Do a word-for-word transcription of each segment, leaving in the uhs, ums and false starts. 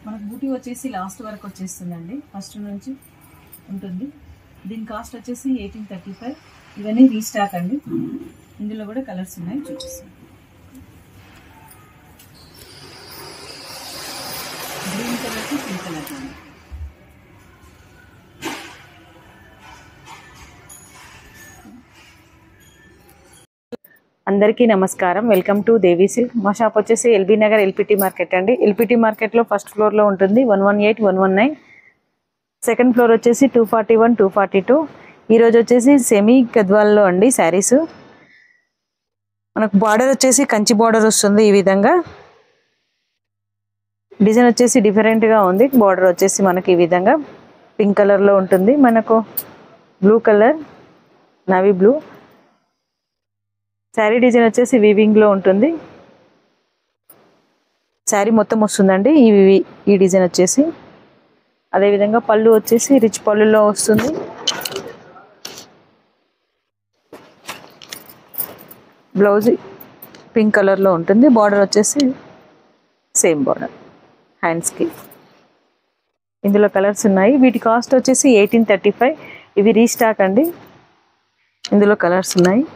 మనకు బూటీ వచ్చేసి లాస్ట్ వరకు వచ్చేస్తుందండి, ఫస్ట్ నుంచి ఉంటుంది. దీని కాస్ట్ వచ్చేసి ఎయిటీన్ థర్టీ ఫైవ్. ఇవన్నీ రీస్టాక్ అండి. ఇందులో కూడా కలర్స్ ఉన్నాయి, చూపిస్తాను. గ్రీన్ కలర్కి పింక్ కలర్ అండి. అందరికీ నమస్కారం, వెల్కమ్ టు దేవి సిల్క్. మా షాప్ వచ్చేసి ఎల్బీ నగర్ ఎల్పిటి మార్కెట్ అండి. ఎల్పిటి మార్కెట్లో ఫస్ట్ ఫ్లోర్లో ఉంటుంది one one eight one one nine. Second floor వచ్చేసి two forty one two forty two. ఈరోజు వచ్చేసి సెమీ గద్వాల్లో అండి శారీస్. మనకు బార్డర్ వచ్చేసి కంచి బార్డర్ వస్తుంది. ఈ విధంగా డిజైన్ వచ్చేసి డిఫరెంట్గా ఉంది. బార్డర్ వచ్చేసి మనకి ఈ విధంగా పింక్ కలర్లో ఉంటుంది. మనకు blue colour, navy blue. Sari design వచ్చేసి వీవింగ్లో ఉంటుంది. శారీ మొత్తం వస్తుందండి ఈ ఈ డిజైన్ వచ్చేసి. అదేవిధంగా పళ్ళు వచ్చేసి రిచ్ పళ్ళులో వస్తుంది. బ్లౌజ్ పింక్ కలర్లో ఉంటుంది. బార్డర్ వచ్చేసి సేమ్ బార్డర్ హ్యాండ్స్కి. ఇందులో కలర్స్ ఉన్నాయి. వీటి కాస్ట్ వచ్చేసి ఎయిటీన్ థర్టీ ఫైవ్. ఇవి రీస్టాక్ అండి. ఇందులో కలర్స్ ఉన్నాయి.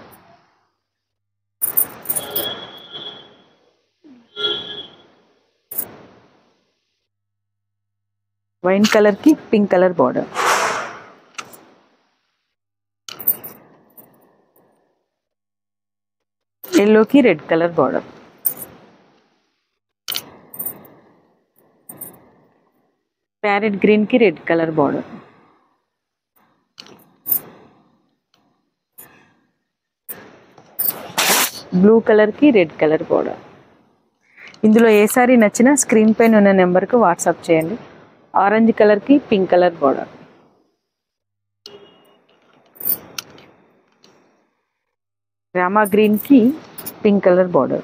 వైన్ కలర్ కి పింక్ కలర్ బార్డర్, ఎల్లో కి red colour border, parrot green కి red colour border, blue colour కి రెడ్ కలర్ బార్డర్. ఇందులో ఏ సారీ నచ్చినా స్క్రీన్ పైన ఉన్న నెంబర్కు వాట్సాప్ చేయండి. ఆరెంజ్ కలర్ కి pink colour border, Rama green కి పింక్ కలర్ బార్డర్.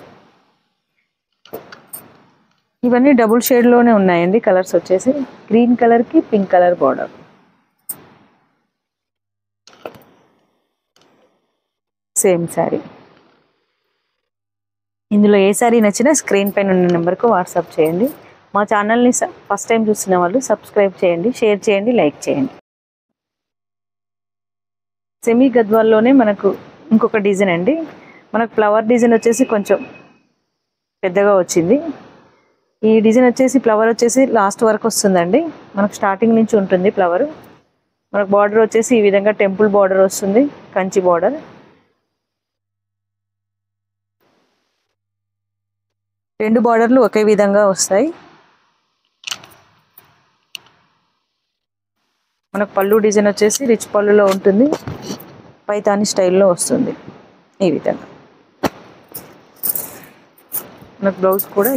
ఇవన్నీ డబుల్ షేడ్ లోనే ఉన్నాయండి కలర్స్ వచ్చేసి. గ్రీన్ కలర్ కి pink colour border, same sari. ఇందులో ఏ శారీ నచ్చినా స్క్రీన్ పైన ఉన్న నెంబర్కు వాట్సాప్ చేయండి. మా ఛానల్ని ఫస్ట్ టైం చూస్తున్న వాళ్ళు సబ్స్క్రైబ్ చేయండి, షేర్ చేయండి, లైక్ చేయండి. సెమీ గద్వాల్లోనే మనకు ఇంకొక డిజైన్ అండి. మనకు ఫ్లవర్ డిజైన్ వచ్చేసి కొంచెం పెద్దగా వచ్చింది. ఈ డిజైన్ వచ్చేసి ఫ్లవర్ వచ్చేసి లాస్ట్ వరకు వస్తుందండి. మనకు స్టార్టింగ్ నుంచి ఉంటుంది ఫ్లవర్. మనకు బార్డర్ వచ్చేసి ఈ విధంగా టెంపుల్ బార్డర్ వస్తుంది, కంచి బార్డర్. రెండు బార్డర్లు ఒకే విధంగా వస్తాయి. మనకు పళ్ళు డిజైన్ వచ్చేసి రిచ్ పళ్ళులో ఉంటుంది, పైతాని స్టైల్లో వస్తుంది ఈ విధంగా. మనకు బ్లౌజ్ కూడా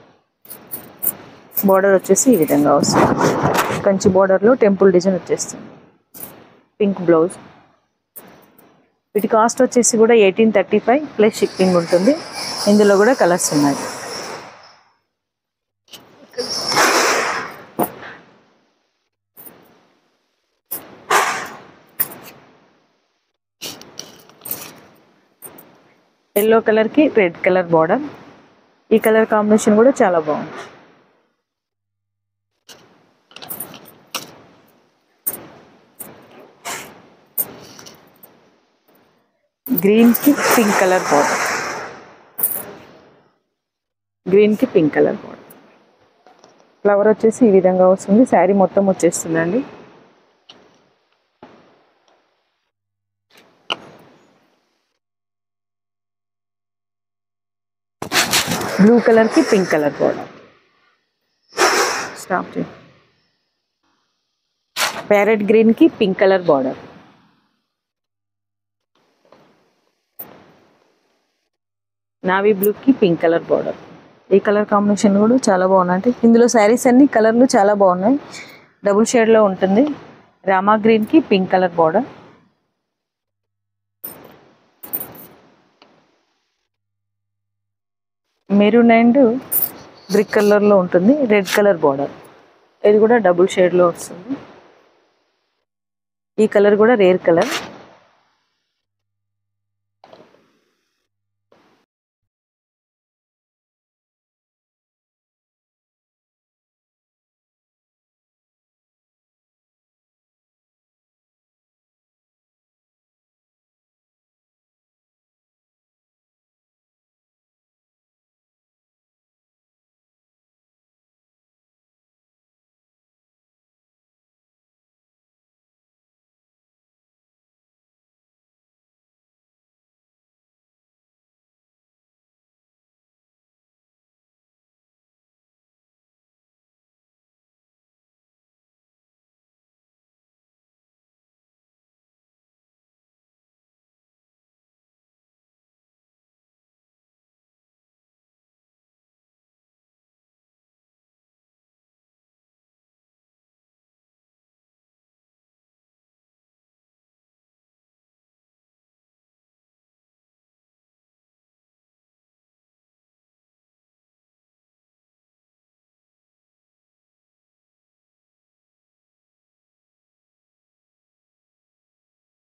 బార్డర్ వచ్చేసి ఈ విధంగా వస్తుంది. కంచి బార్డర్లో టెంపుల్ డిజైన్ వచ్చేస్తుంది, పింక్ బ్లౌజ్. వీటి కాస్ట్ వచ్చేసి కూడా eighteen thirty five plus shipping ఉంటుంది. ఇందులో కూడా కలర్స్ ఉన్నాయి. ఎల్లో కలర్ కి రెడ్ కలర్ బార్డర్. ఈ కలర్ కాంబినేషన్ కూడా చాలా బాగుంది. గ్రీన్ కి పింక్ కలర్ బార్డర్, గ్రీన్ కి పింక్ కలర్ బార్డర్. ఫ్లవర్ వచ్చేసి ఈ విధంగా వస్తుంది. శారీ మొత్తం వచ్చేస్తుందండి. బ్లూ కలర్ కి పింక్ కలర్ బార్డర్. స్టాప్ చేయి. ప్యారెట్ గ్రీన్ కి pink colour border. Navy blue కి పింక్ కలర్ బార్డర్. ఈ కలర్ కాంబినేషన్ కూడా చాలా బాగున్నాయి. ఇందులో శారీస్ అన్ని కలర్లు చాలా బాగున్నాయి. డబుల్ షేడ్లో ఉంటుంది. రామా గ్రీన్ కి pink colour border. Maroon and brick కలర్లో ఉంటుంది, రెడ్ కలర్ బార్డర్. ఇది కూడా డబుల్ షేడ్లో వస్తుంది. ఈ కలర్ కూడా రేర్ కలర్.